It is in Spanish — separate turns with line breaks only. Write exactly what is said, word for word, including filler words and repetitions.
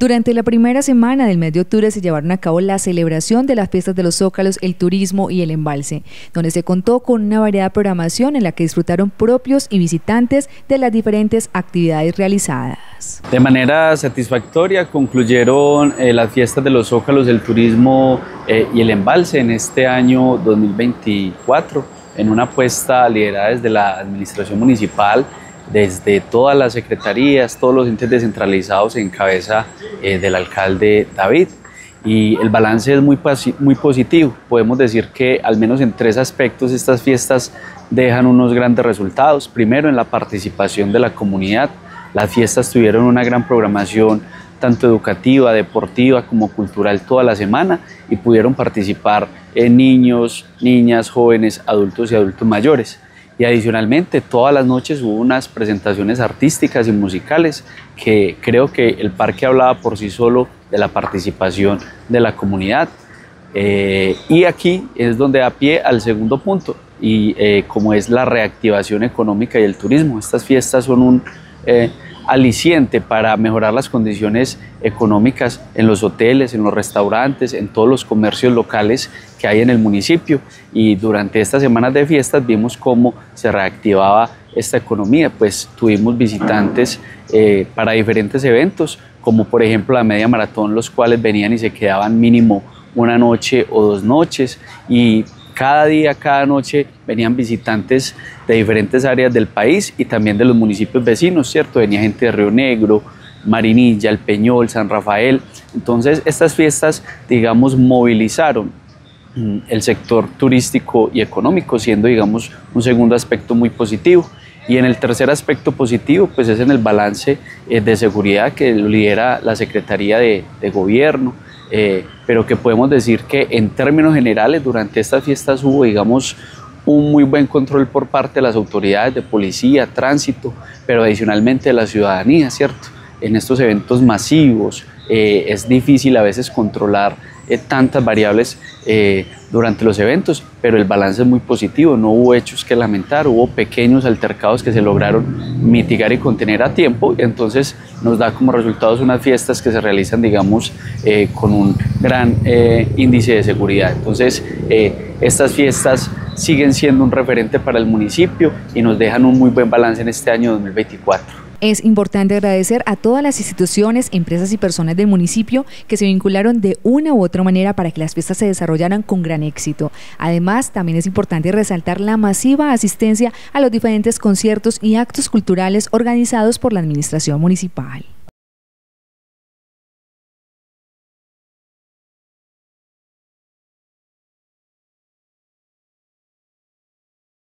Durante la primera semana del mes de octubre se llevaron a cabo la celebración de las fiestas de los Zócalos, el turismo y el embalse, donde se contó con una variada programación en la que disfrutaron propios y visitantes de las diferentes actividades realizadas.
De manera satisfactoria concluyeron eh, las fiestas de los Zócalos, el turismo eh, y el embalse en este año dos mil veinticuatro, en una apuesta liderada desde la administración municipal, desde todas las secretarías, todos los entes descentralizados en cabeza eh, del alcalde David. Y el balance es muy, muy positivo. Podemos decir que al menos en tres aspectos estas fiestas dejan unos grandes resultados. Primero, en la participación de la comunidad. Las fiestas tuvieron una gran programación tanto educativa, deportiva como cultural toda la semana y pudieron participar en niños, niñas, jóvenes, adultos y adultos mayores. Y adicionalmente todas las noches hubo unas presentaciones artísticas y musicales que creo que el parque hablaba por sí solo de la participación de la comunidad. Eh, y aquí es donde da pie al segundo punto, y eh, como es la reactivación económica y el turismo. Estas fiestas son un eh, aliciente para mejorar las condiciones económicas en los hoteles, en los restaurantes, en todos los comercios locales que hay en el municipio, y durante estas semanas de fiestas vimos cómo se reactivaba esta economía. Pues tuvimos visitantes eh, para diferentes eventos, como por ejemplo la media maratón, los cuales venían y se quedaban mínimo una noche o dos noches, y cada día, cada noche venían visitantes de diferentes áreas del país y también de los municipios vecinos, ¿cierto? Venía gente de Río Negro, Marinilla, El Peñol, San Rafael. Entonces estas fiestas, digamos, movilizaron el sector turístico y económico, siendo, digamos, un segundo aspecto muy positivo. Y en el tercer aspecto positivo, pues es en el balance eh, de seguridad que lidera la Secretaría de, de Gobierno, eh, pero que podemos decir que en términos generales durante estas fiestas hubo, digamos, un muy buen control por parte de las autoridades de policía, tránsito, pero adicionalmente de la ciudadanía, ¿cierto? En estos eventos masivos eh, es difícil a veces controlar eh, tantas variables eh, durante los eventos, pero el balance es muy positivo. No hubo hechos que lamentar, hubo pequeños altercados que se lograron mitigar y contener a tiempo, y entonces nos da como resultados unas fiestas que se realizan, digamos, eh, con un gran eh, índice de seguridad. Entonces eh, estas fiestas siguen siendo un referente para el municipio y nos dejan un muy buen balance en este año dos mil veinticuatro.
Es importante agradecer a todas las instituciones, empresas y personas del municipio que se vincularon de una u otra manera para que las fiestas se desarrollaran con gran éxito. Además, también es importante resaltar la masiva asistencia a los diferentes conciertos y actos culturales organizados por la administración municipal.